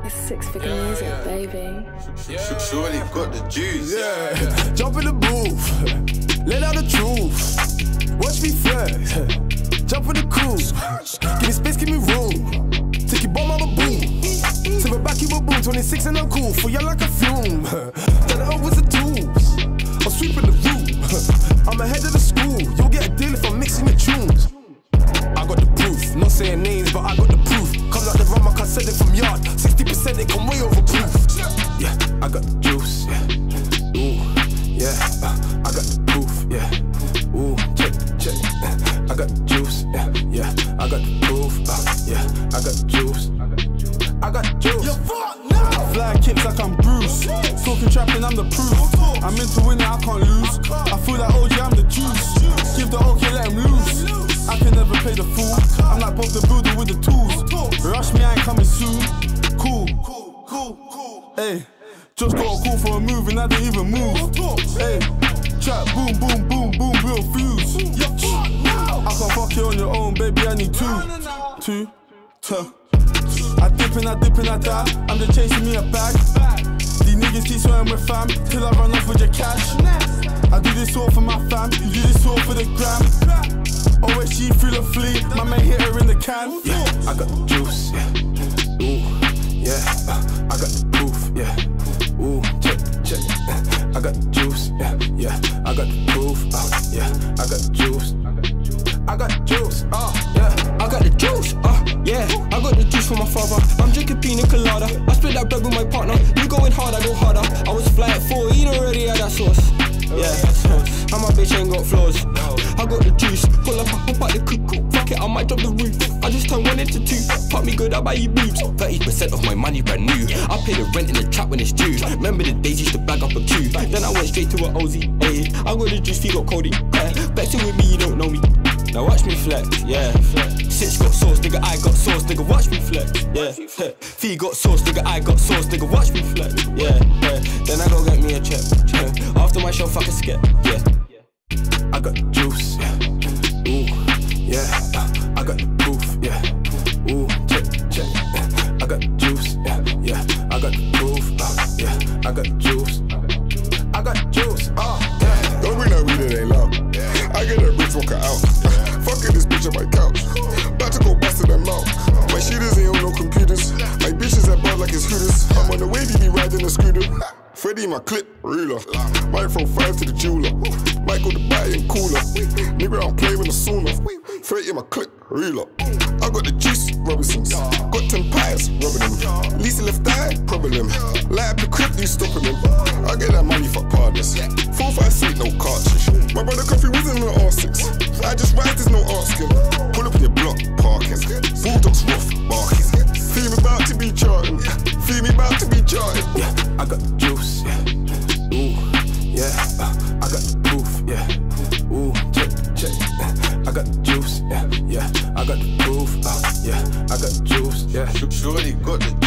It's six-figure music, baby. Shorty got the juice. Yeah, jump in the booth, let out the truth. Watch me flex, jump in the cruise. Give me space, give me room. Take your bomb out of boom. Silver back, you a boom. 26 and I'm cool. For you like a fume. Turn it over the tubes. I'm sweeping the room. I'm ahead of the school. You'll get a deal if I'm mixing the tunes. I got the proof, not saying names, but I got the proof. Comes out the rum, I can send it from yard. 60% they come way over proof. Yeah, I got the juice, yeah. Ooh, yeah, I got the proof, yeah. Ooh, check, check. I got the juice, yeah, I got the proof, yeah, I got the juice. I got the juice. You're fucked now. Fly kicks like I'm Bruce. Talking trapping, I'm the proof. I'm into winning, I can't lose. I feel like OG, I'm the juice. Give the okay, let him loose. I can never play the fool. I'm like Bob the Builder with the tools. Rush me, I ain't coming soon. Cool. Hey, just got a call for a move and I didn't even move. Hey, trap, boom, boom, boom, boom, real fuse. I can't fuck you on your own, baby, I need two. I dip and I die. I'm just chasing me a bag. These niggas keep swearing with fam till I run off with your cash. I do this all for my fam, you do this all for the gram. OSG through the fleet, my mate hit her in the can. Yeah, I got the juice, yeah. Ooh, yeah, I got the proof, yeah. Ooh, check, check. I got the juice, yeah, I got the proof, yeah, I got the juice. I got the juice, yeah, I got the juice, yeah, I got the juice from my father. I'm drinking pina colada. I split that bread with my partner. You going hard, I go harder. I was fly at 4, you already had that sauce. Yeah, and my bitch ain't got flaws. I got the juice, pull up the cuckoo. Fuck it, I might drop the roof. I just turn 1 into 2. Fuck me good, I buy you boobs. 30% of my money brand new. I pay the rent in the trap when it's due. Remember the days used to bag up a queue. Then I went straight to an OZ. I got the juice, he got Cody. Bet you with me, you don't know me. Now watch me flex, yeah. Sitch got sauce, nigga, I got sauce, nigga, watch me flex, yeah. Fee got sauce, nigga, I got sauce, nigga, watch me flex, yeah. Then I go get me a check. After my show, fuck a skip, yeah. I got the juice, yeah. Ooh, yeah, I got the proof, yeah. Ooh, check, check. I got the juice, yeah, I got the proof, yeah, I got the juice. I got the juice, yeah. Don't bring that weed, it ain't loud. I get that bitch, walk her out. Fucking this bitch on my couch. About to go bustin' them out. My shooters ain't on no computers. My bitches that bad like it's Hooters. I'm on the wave, you be riding a scooter. Freddy, my clip, ruler. Might throw 5 to the jeweler. Might go to buy and cooler. Nigga, I don't play with a sauna. 30 in my clip, ruler. I got the juice, Robinsons. Got 10 pies, rubbing them. Lisa left eye, problem. Light up the crib, you stopping them. I get that money, fuck partners. 4, 5, 6, no cartridge. My brother coffee was in the R6. I just ride, there's no asking. Pull up in your block, parking. Bulldogs rough, barking. Feel me about to be charting. Feel me about to be charting. Yeah, I got the juice, yeah. Ooh, yeah, I got the proof, yeah. Ooh, check, check. I got the juice, yeah, I got the proof, yeah, I got the juice, yeah. Shorty got the